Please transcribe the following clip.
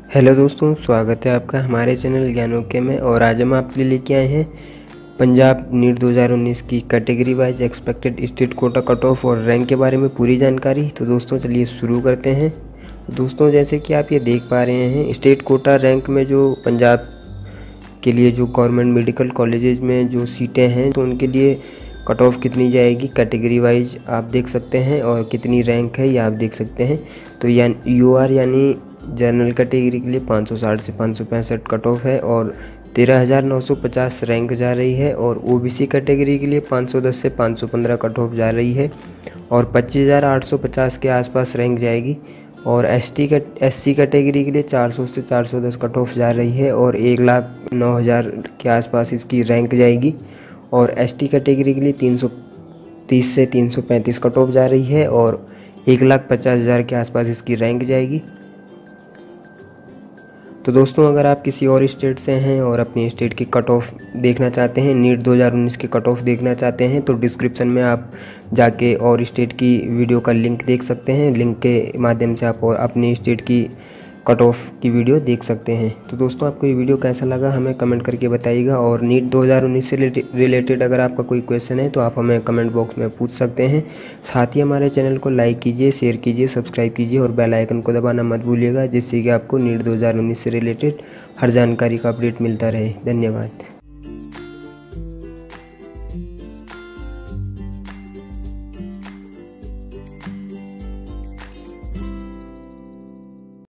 Hello दोस्तों, स्वागत है आपका हमारे चैनल ज्ञान के में। और आज हम आपके लिए लेके आए हैं पंजाब नीट 2019 की category wise expected state quota cut off और रैंक के बारे में पूरी जानकारी। तो दोस्तों चलिए शुरू करते हैं। तो दोस्तों जैसे कि आप ये देख पा रहे हैं, स्टेट कोटा रैंक में जो पंजाब के लिए जो गवर्नमेंट मेडिकल कॉलेजेस में जो सीटें हैं तो उनके लिए कट ऑफ कितनी जाएगी कैटेगरी वाइज आप देख सकते हैं, और कितनी रैंक है ये आप देख सकते हैं। तो UR यानी जनरल कैटेगरी के लिए 560 से 565 कट ऑफ है और 13,950 रैंक जा रही है। और OBC कैटेगरी के लिए 510 से 515 कट ऑफ जा रही है और 25,850 के आसपास रैंक जाएगी। और SC कैटेगरी के लिए 400 से 410 कट ऑफ जा रही है और 1,09,000 के आसपास इसकी रैंक जाएगी। और ST कैटेगरी के लिए 330 से 335 कट ऑफ जा रही है और 1,50,000 के आसपास इसकी रैंक जाएगी। तो दोस्तों अगर आप किसी और स्टेट से हैं और अपनी स्टेट की कट ऑफ देखना चाहते हैं, नीट 2019 की कट ऑफ देखना चाहते हैं, तो डिस्क्रिप्शन में आप जाके और स्टेट की वीडियो का लिंक देख सकते हैं। लिंक के माध्यम से आप और अपनी स्टेट की कट ऑफ की वीडियो देख सकते हैं। तो दोस्तों आपको ये वीडियो कैसा लगा हमें कमेंट करके बताइएगा। और नीट 2019 से रिलेटेड अगर आपका कोई क्वेश्चन है तो आप हमें कमेंट बॉक्स में पूछ सकते हैं। साथ ही हमारे चैनल को लाइक कीजिए, शेयर कीजिए, सब्सक्राइब कीजिए और बेल आइकन को दबाना मत भूलिएगा, जिससे कि आपको नीट 2019 से रिलेटेड हर जानकारी का अपडेट मिलता रहे। धन्यवाद।